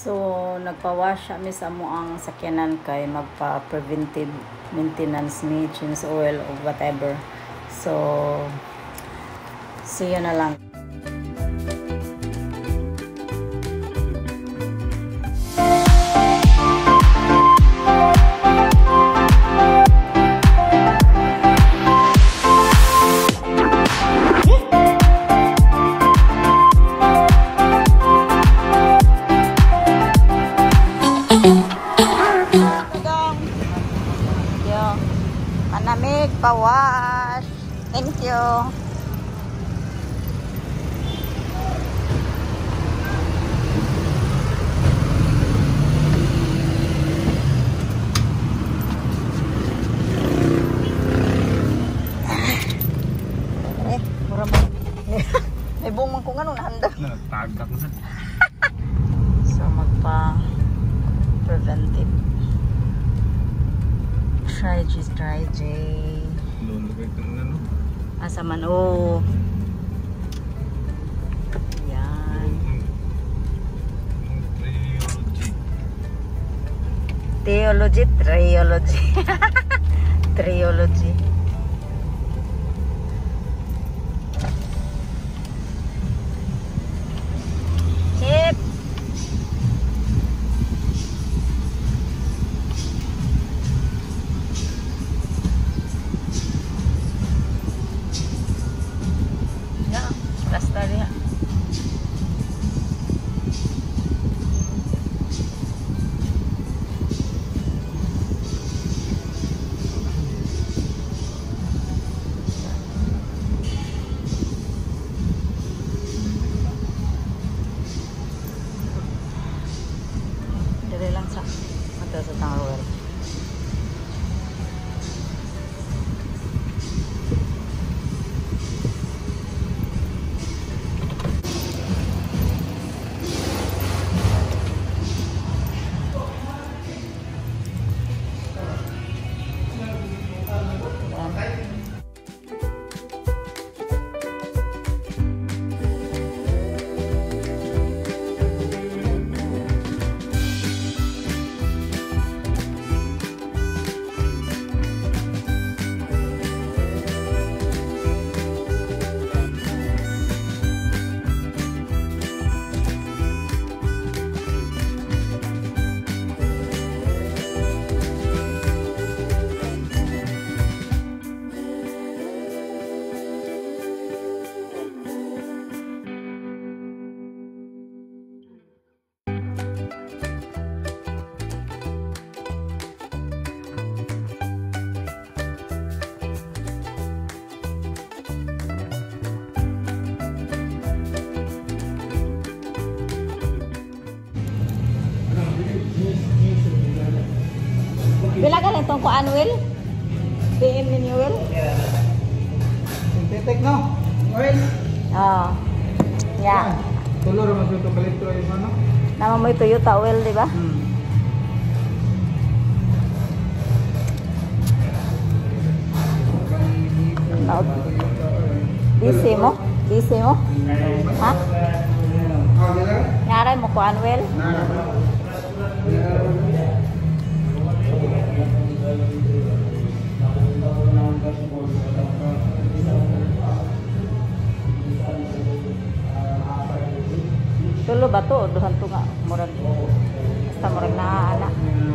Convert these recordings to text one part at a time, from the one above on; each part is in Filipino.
So, nagpa-wash kami sa amuang sakyanan kay magpa-preventive maintenance ni change oil or whatever. So, see you na lang. Manamig pawash. Thank you. Mura mo. May bumang ko nga nung nahanda. Tagak na. So, magpa-preventive. Try J. Lulugay ka na, no? Asa man, oh. Yan. Triology. Triology. Chip. Basta rin. Dali lang sa mata sa tangawal. Bila ka itong kuan, Will? PM ninyo, Will? Synthetic, no? Oil? Oo. Yeah. Tulor mas ito kalitro yung ano? Nama mo Toyota oil, di ba? DC mo? DC mo? Ha? Ngaray mo kuan, Will? Tulo ba to? Duhan to nga. Murag. Basta murag naana.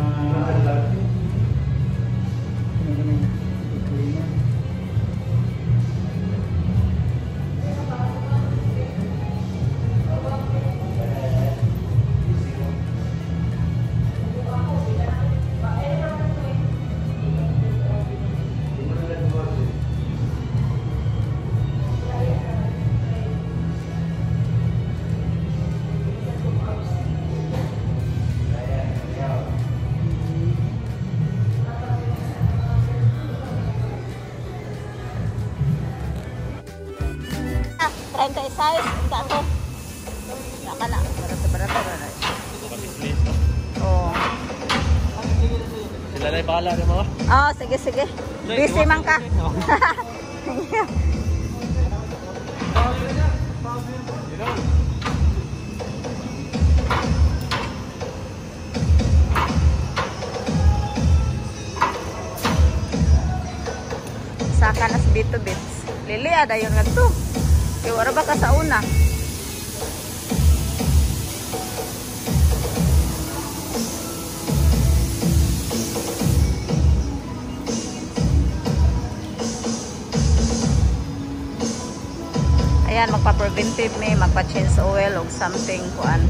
Trying to size, enggak to. Enggak kana, berat. Oh. Sila lang bahala rin mo. Oh, sige. Busy man ka. Tabliya, dayon nga to. Kaya wala ba ka sa una? Ayan, magpa-preventive may, magpa-change oil o something kuan.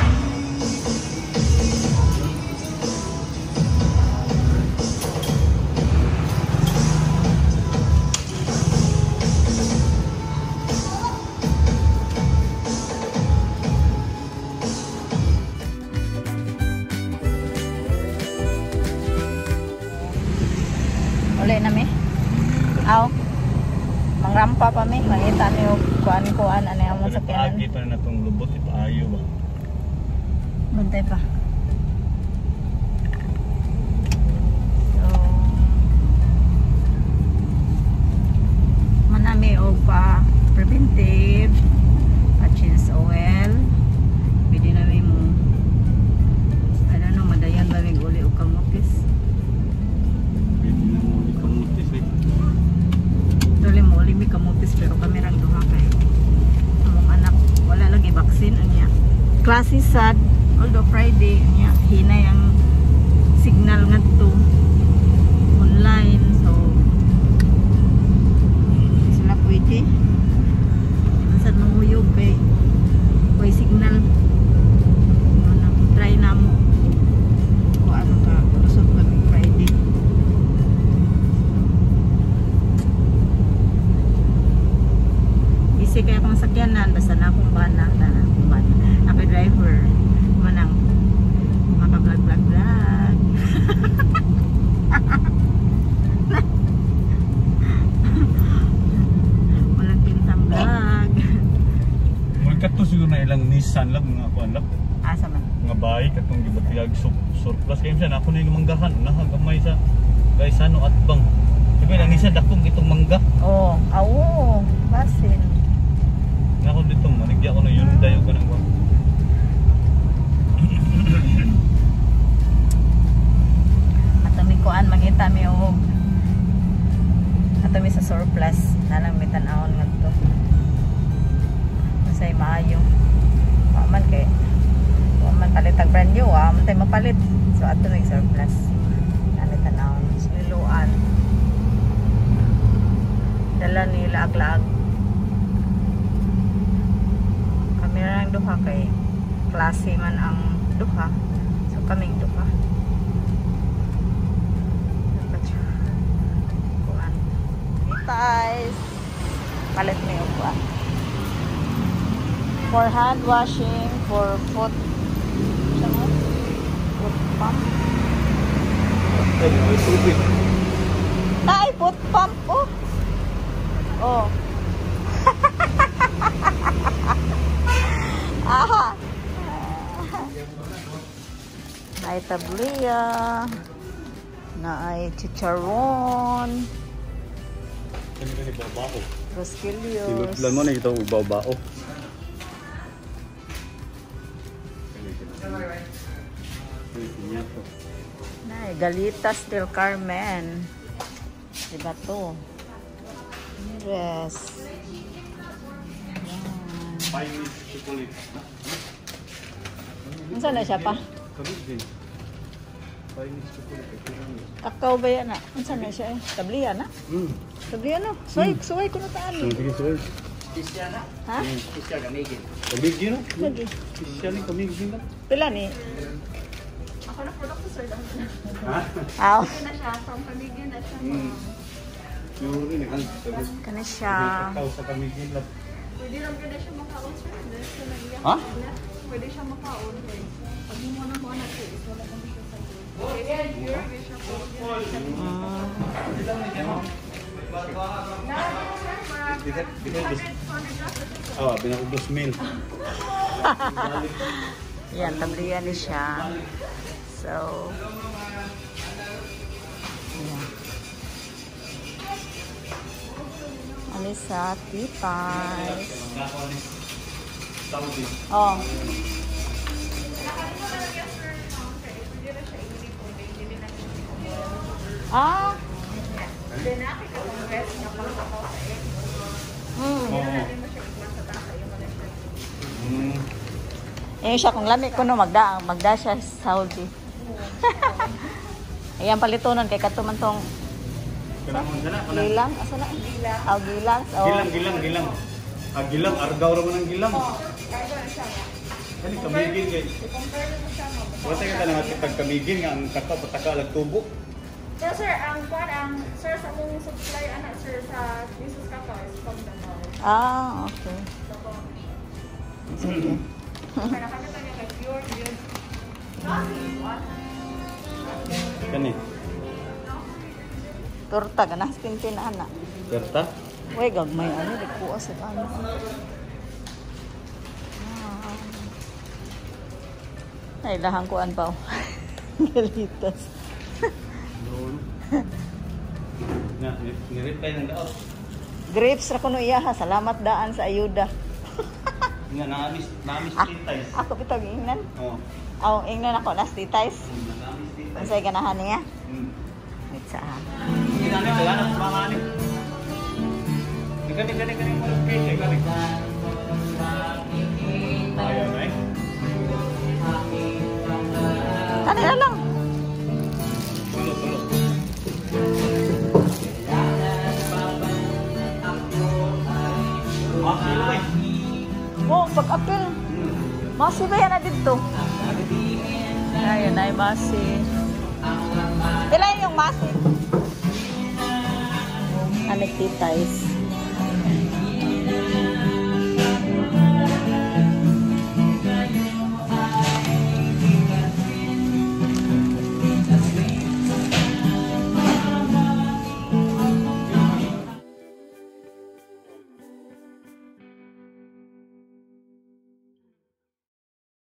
Uli na mi. Aw. Mangrampa pa mi, mangita niyo kuan-kuan ano yung sa kanan. Lagi pa na itong lubot, ipaayo ba? Bantay pa. So, manami o pa preventive, pa change oil. Pwede na mi mo, ano no, madayan ba may uli o kamutis. Dali mo, uli may kamutis pero kami rang duha kay among anak wala lagi vaccine anya. Klase sad although Friday anya hinay ang signal ngadto online so sila pwede sad manguyog kay way signal ano try na mo o ano ka lusot pag Friday. Kasi kaya kung sakyanan, basta na akong bana, ako driver, manang maka-vlog. Walang pintang vlog. Magkato siguro na ilang Nissan lang, mga kuan lang. Asa man? Mga bahay, katong gibatiyag surplus. Kaya minsan ako na yung manggahan, nahagamay sa Gaisano at Bang. Sabi lang Nissan, dakong itong mangga. Oo, basin. Ako dito, manigya ko na yun, dayo ko ng kuwan. Atami kuan, mangita mi og atami sa surplus, nalang may tan-awon nga to. Masay maayo. Waman kay waman palit ang brand new, man tay mapalit. So ato may surplus. Nani tan-awon, sililuan. Dala nila aglaag. Kamera ang duha kay klase man ang duha. So kaming duha. Kuan. Guys, palit mo yung kuan. For hand washing, for foot pump. Ay, foot pump. Oh. Aha. Ay tabliya. Na ay chicharon. Kani babao. Rosquillos. Sinutlan mo na ito babao. Na Galitas del Carmen. Diba to? Yes. Chinese chocolate. Saan na siya pa? Kabig din. Chinese chocolate. Kakao ba yan na? Saan na siya eh? Tabliya na? Tabliya na? Suway ko na taan. Sige, sige. Ha? Kabig din, no? Lagi. Specially kabig din lang. Pila ni? Ako na product ko sir dahil na. Aw. Na siya, from Paligid na siya. Yuri na kan. Kana siya. Kakao sa kabig din lang. Pwede lang ganda siya makaon sir. Dahil siya nag-iyak. Ha? Pwede siya makaon. Pag mo na mo na sir, wala kami siya sa good. Okay, pure, pwede siya po. Oh, pinakubos mil. Yan, tabliya ni siya. So, yan. Alisa, tipay. Oh. Ah. Hindi na natin mo siya iklasa tasa yung mga siya. Eh siya kung lami ko no magda siya sa Saudi. Ayan palitunon kay katuman tong Kanang sana gilang, asa na? Gilang. Oh, gilang. Oh. gilang. Gilang argaw ra man ang gilang. Kaya ba na siya nga? Kani kamigin kay. I-compare mo siya mo. Wala ka tanang at pagkamigin nga ang kakao pataka lag tubo. Pero sir, sir sa mong supply anak sir sa Jesus Kakao is from the mall. Ah, okay. So, Sige. kaya nakakita niya kay pure yun. Kani. Torta ganas pintin ana. Serta. Uy, gagmay ano di kuha sa ano. Ay, lahang kuan pa. Galitas. Na, ni-reply ng daot. Grapes ra kuno iya ha. Salamat daan sa ayuda. Nga naamis Ah, titay. ako bitog ingnan. Oh. Aw, ingnan ako nas details. Naamis titay. Unsay ganahan niya? Wait sa Kinani kaya na mamani. Kani mo kay kani. Ayan ay. Ano na lang? Tulog. Silay. Oh, pag-apil. Masi ba yan na dito? Ayun ay masi. Ilan yung masi? Anik titays.